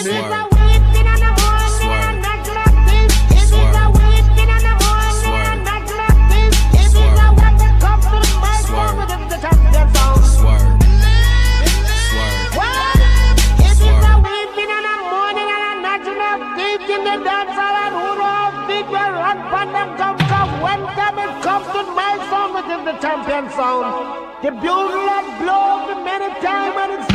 Is it a weeping and a mourning and not like this? Is it a weeping and a mourning and not like this? Is it a when they come to the microphone with the champion sound? What? Is it a weeping and a mourning and a not like this? In the dance hall and who knows big will run from them comes up when it comes to my sound within the champion sound. The bugle that blows the many times and it's